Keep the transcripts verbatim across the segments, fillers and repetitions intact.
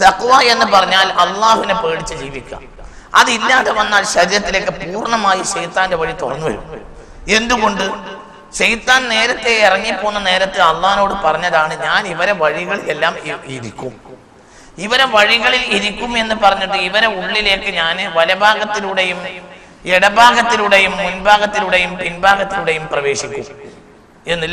തഖ്വ എന്ന് പറഞ്ഞാൽ അള്ളാഹുവിനെ പേടിച്ച് ജീവിക്കുക. അതില്ലാതെ വന്നാൽ ശരീരത്തിലേക്ക് പൂർണ്ണമായി ശൈത്താന്റെ വഴി തുറന്നു വരും. എന്തുകൊണ്ട്? ശൈത്താൻ നേരത്തെ ഇറങ്ങിപ്പോന്ന നേരത്തെ അള്ളാഹിനോട് പറഞ്ഞതാണ്, ഞാൻ ഇവരെ വഴികളിലെല്ലാം ഇരിക്കും, ഇവരെ വഴികളിൽ ഇരിക്കും എന്ന് പറഞ്ഞിട്ട് ഇവരെ ഉള്ളിലേക്ക് ഞാൻ വലഭാഗത്തിലൂടെയും ഇടഭാഗത്തിലൂടെയും മുൻഭാഗത്തിലൂടെയും പിൻഭാഗത്തിലൂടെയും പ്രവേശിക്കും എന്ന്.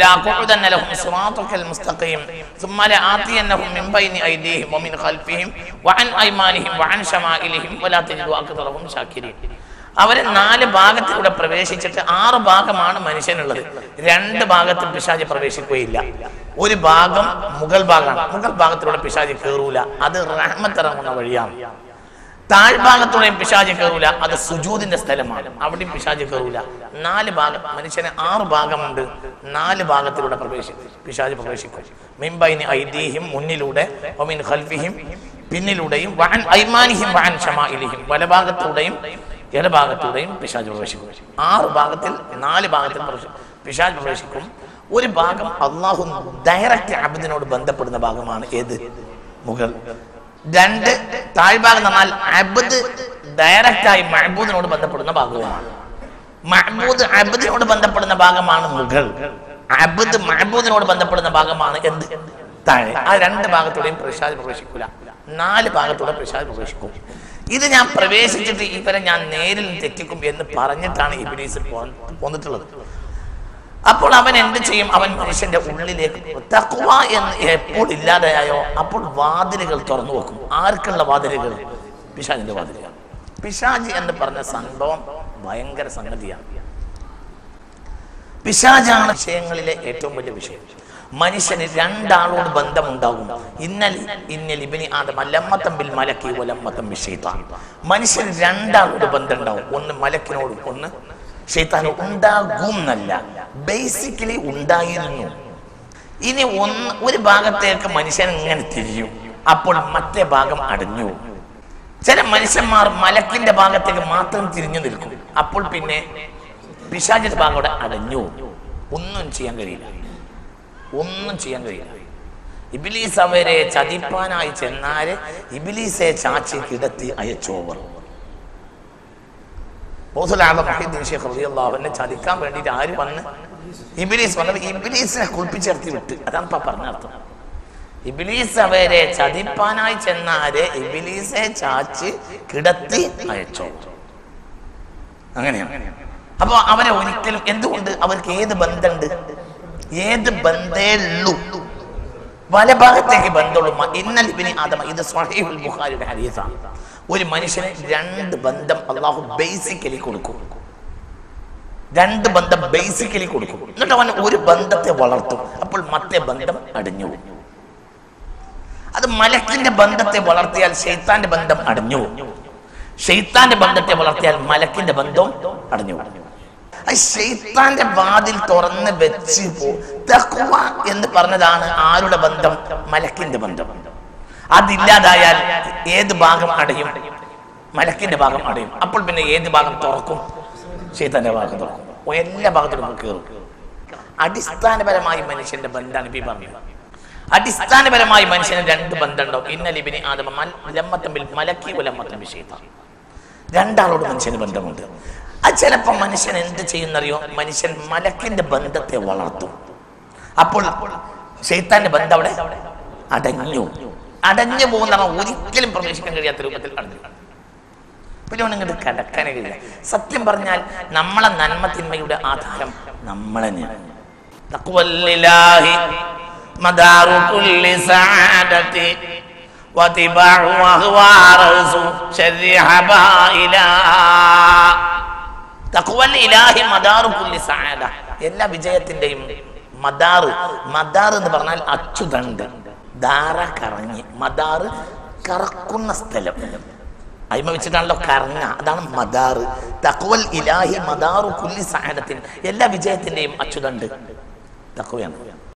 അവരെ നാല് ഭാഗത്തിലൂടെ പ്രവേശിച്ചിട്ട് ആറ് ഭാഗമാണ് മനുഷ്യനുള്ളത്. രണ്ട് ഭാഗത്തും പിശാചി പ്രവേശിക്കുകയില്ല. ഒരു ഭാഗം മുകൾ ഭാഗമാണ്. മുകൾ ഭാഗത്തിലൂടെ പിശാചി കയറൂല, അത് റഹ്മത്തിറങ്ങുന്ന വഴിയാണ്. താഴ്ഭാഗത്തൂടെയും പിശാചി കയറൂല, അത് സുജൂദിന്റെ സ്ഥലമാണ്, അവിടെയും പിശാചി കയറൂല. നാല് ഭാഗം, മനുഷ്യന് ആറ് ഭാഗമുണ്ട്. നാല് ഭാഗത്തിലൂടെ പ്രവേശിക്കും പിശാചി പ്രവേശിക്കും. മിൻബൈനി ഐദീഹിം, മുന്നിലൂടെ, വമിൻ ഖൽഫിഹിം, പിന്നിലൂടെയും, വഅൻ ഐമാനിഹിം വഅൻ ശമാഇലിഹിം, വലഭാഗത്തൂടെയും ഇടഭാഗത്തൂടെയും പിശാച് പ്രവേശിക്കും. ആറ് ഭാഗത്തിൽ നാല് ഭാഗത്തിൽ പിശാച് പ്രവേശിക്കും. ഒരു ഭാഗം അള്ളാഹു ഡയറക്റ്റ് അബ്ദിനോട് ബന്ധപ്പെടുന്ന ഭാഗമാണ്. ഏത്? മുകൾ. രണ്ട് താഴ്ഭാഗം എന്ന് പറഞ്ഞാൽ അബ്ദ് ഡയറക്റ്റായി മഅബൂദിനോട് ബന്ധപ്പെടുന്ന ഭാഗവുമാണ്. മഅബൂദ് അബ്ദിനോട് ബന്ധപ്പെടുന്ന ഭാഗമാണ് മുകൾ. അബ്ദ് മഅബൂദിനോട് ബന്ധപ്പെടുന്ന ഭാഗമാണ് എന്ത്? താഴെ. ആ രണ്ട് ഭാഗത്തൂടെയും പിശാച് പ്രവേശിക്കൂല, നാല് ഭാഗത്തൂടെ പിശാച് പ്രവേശിക്കും. ഇത് ഞാൻ പ്രവേശിച്ചിട്ട് ഇവരെ ഞാൻ നേരിൽ തെറ്റിക്കും എന്ന് പറഞ്ഞിട്ടാണ് ഇബ്ലീസ് പോന്നിട്ടുള്ളത്. അപ്പോൾ അവൻ എന്ത് ചെയ്യും? അവൻ മനുഷ്യന്റെ ഉള്ളിലേക്ക് തഖ്വ എന്ന് എപ്പോൾ ഇല്ലാതെയായോ അപ്പോൾ വാതിലുകൾ തുറന്നു വെക്കും. ആർക്കുള്ള വാതിലുകൾ? പിശാചിന്റെ വാതിലുകൾ. പിശാചി എന്ന് പറഞ്ഞ സംഭവം ഭയങ്കര സംഗതിയാണ്. പിശാചാണ് വിഷയങ്ങളിലെ ഏറ്റവും വലിയ വിഷയം. മനുഷ്യന് രണ്ടാളോട് ബന്ധമുണ്ടാകും. ഇന്നൽ ഇന്നൽ ഇബ്നി ആദം ലമ്മത്തം ബിൽ മലക്കി വലമ്മത്തം ബിൽ ശൈത്താൻ. മനുഷ്യന് രണ്ടാളോട് ബന്ധം ഉണ്ടാവും. ഒന്ന് മലക്കിനോടും ഒന്ന് ശൈത്താനോട്. ഉണ്ടാകും എന്നല്ല, ബേസിക്കലി ഉണ്ടായിരുന്നു. ഇനി ഒന്ന് ഒരു ഭാഗത്തേക്ക് മനുഷ്യൻ ഇങ്ങനെ തിരിയും, അപ്പോൾ മറ്റേ ഭാഗം അടഞ്ഞു. ചില മനുഷ്യന്മാർ മലക്കിന്റെ ഭാഗത്തേക്ക് മാത്രം തിരിഞ്ഞു നിൽക്കും, അപ്പോൾ പിന്നെ പിശാചിന്റെ ഭാഗം അവിടെ അടഞ്ഞു. ഒന്നും ചെയ്യാൻ കഴിയില്ല, ഒന്നും ചെയ്യാൻ കഴിയില്ല. ഇബ്ലീസ് അവരെ ചതിപ്പാനായി ചെന്നാല് ഇബ്ലീസെ ചാച്ചി കിടത്തി അയച്ചോവർ. ഷെയ്ഖ് ചതിക്കാൻ വേണ്ടിയിട്ട് ആര് വന്ന്? ഇബ്ലീസ് വന്നത്. ഇബ്ലീസിനെ കുളിപ്പിച്ചെടുത്തി വിട്ട്. അതാണ് ഇപ്പൊ പറഞ്ഞ അർത്ഥം. ഇബ്ലീസ് അവരെ ചതിപ്പാനായി ചെന്നാല് ഇബ്ലീസെ ചാച്ചി കിടത്തി അയച്ചോവർ. അങ്ങനെയാണ്. അപ്പൊ അവരെ ഒരിക്കലും, എന്തുകൊണ്ട്? അവർക്ക് ഏത് ബന്ധമുണ്ട്? ഏത് ബന്ധേ ഉള്ളൂ? വലഭാഗത്തേക്ക് ബന്ധമുള്ളൂ. ഇന്നൽ ഇബ്നി ആദം, ഇത് സ്വഹീഹുൽ ബുഖാരിയുടെ ഹദീസാണ്. ഒരു മനുഷ്യന് രണ്ട് ബന്ധം അള്ളാഹു ബേസിക്കലി കൊടുക്കും. രണ്ട് ബന്ധം ബേസിക്കലി കൊടുക്കും. എന്നിട്ട് അവൻ ഒരു ബന്ധത്തെ വളർത്തും, അപ്പോൾ മറ്റേ ബന്ധം അടഞ്ഞു. അത് മലക്കിന്റെ ബന്ധത്തെ വളർത്തിയാൽ ശൈത്താന്റെ ബന്ധം അടഞ്ഞു. ശൈത്താന്റെ ബന്ധത്തെ വളർത്തിയാൽ മലക്കിന്റെ ബന്ധവും അടഞ്ഞു. ശൈത്താന്റെ വാതിൽ തുറന്ന് വെച്ച് പോ. തഖ്വ എന്ന് പറഞ്ഞതാണ് ആരുടെ ബന്ധം? മലക്കിന്റെ ബന്ധം. അതില്ലാതായാൽ ഏത് ഭാഗം അടയും? മലക്കിന്റെ ഭാഗം അടയും. അപ്പോൾ പിന്നെ ഏത് ഭാഗം തുറക്കും? ശൈത്താന്റെ ഭാഗം തുറക്കും. എല്ലാ ഭാഗത്തോടും കയറും. അടിസ്ഥാനപരമായി മനുഷ്യന്റെ ബന്ധമാണ് ഇപ്പൊ പറഞ്ഞത്. അടിസ്ഥാനപരമായി മനുഷ്യന് രണ്ട് ബന്ധം ഉണ്ടാവും. ഇന്നൽ ഇബ്നി ആദം ലമ്മത്തം ബിൽ മലക്കി വലമ്മത്തം ബിൽ ശൈത്താൻ. രണ്ടാളോട് മനുഷ്യന് ബന്ധമുണ്ട്. അത് ചിലപ്പോൾ മനുഷ്യൻ എന്ത് ചെയ്യുന്നറിയോ? മനുഷ്യൻ മലക്കിന്റെ ബന്ധത്തെ വളർത്തും, അപ്പോൾ ശൈത്താന്റെ ബന്ധം അവിടെ അടഞ്ഞു. അടഞ്ഞു പോകുന്ന ഒരിക്കലും പ്രവേശിക്കാൻ കഴിയാത്ത രൂപത്തിൽ അടഞ്ഞു. പിന്നെ അവനിങ്ങോട്ട് കിടക്കാനേ കഴിയില്ല. സത്യം പറഞ്ഞാൽ നമ്മളെ നന്മ തിന്മയുടെ ആധാരം നമ്മൾ തന്നെയാണ്. എല്ലാ വിജയത്തിന്റെയും മദാറ്. മദാർ എന്ന് പറഞ്ഞാൽ അച്ചുതണ്ട്. ദാറ കറങ്ങി. മദാറ് കറക്കുന്ന സ്ഥലം. അയിമ വെച്ചിട്ടാണല്ലോ കറങ്ങ. അതാണ് മദാറ്. തഖ്വൽ ഇലാഹി മദാറു കുല്ലി സഅദത്തിൻ. എല്ലാ വിജയത്തിന്റെയും അച്ചുതണ്ട് തഖ്വയാണ്.